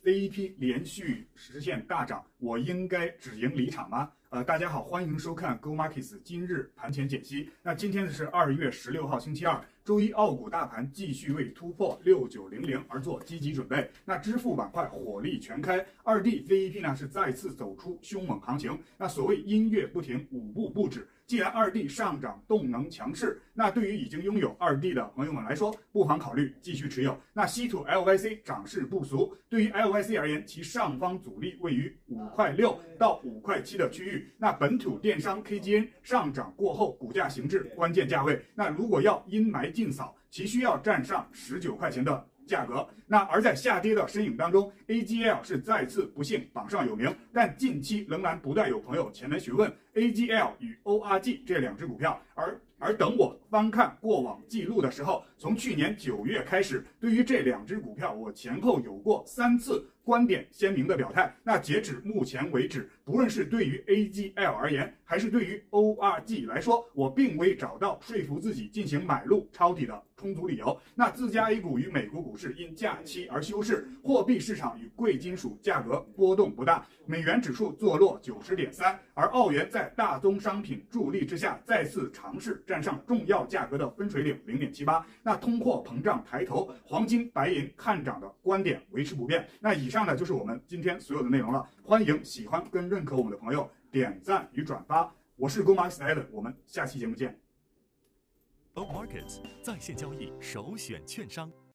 AEP 连续实现大涨，我应该止盈离场吗？大家好，欢迎收看 Go Markets 今日盘前解析。那今天是2月16号星期二，周一澳股大盘继续为突破6900而做积极准备。那支付板块火力全开，2D AEP 呢是再次走出凶猛行情。那所谓音乐不停，舞步不止。既然2D 上涨动能强势，那对于已经拥有2D 的朋友们来说，不妨考虑继续持有。那稀土 LYC 涨势不俗，对于 LYC 而言，其上方阻力位于5.6块到5.7块的区域。那本土电商 KGN 上涨过后，股价行至关键价位。那如果要阴霾尽扫，其需要站上19块钱的价格。那而在下跌的身影当中 ，AGL 是再次不幸榜上有名，但近期仍然不断有朋友前来询问 AGL 与 ORG 这两只股票，而等我翻看过往记录的时候，从去年9月开始，对于这两只股票，我前后有过3次观点鲜明的表态。那截止目前为止，不论是对于 AGL 而言，还是对于 ORG 来说，我并未找到说服自己进行买入抄底的充足理由。那自家 A 股与美国股市因假期而休市，货币市场与贵金属价格波动不大，美元指数坐落90.3，而澳元在大宗商品助力之下，再次尝试站上重要价格的分水岭0.78。那通货膨胀抬头，黄金、白银看涨的观点维持不变。那以上呢就是我们今天所有的内容了，欢迎喜欢跟认可我们的朋友点赞与转发。我是 Go Markets Allen， 我们下期节目见。 Go Markets 在线交易首选券商。